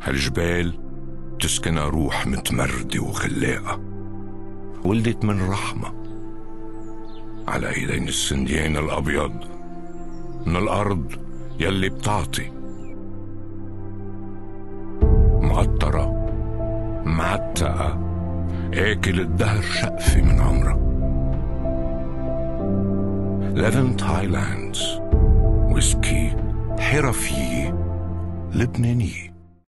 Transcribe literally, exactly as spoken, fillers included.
هالجبال تسكنها روح متمردة وخلاقة، ولدت من رحمة على ايدين السنديان الابيض من الارض يلي بتعطي، معطرة معتقة اكل الدهر شقفة من عمرها. Levant Highlands، ويسكي حرفية لبنانية.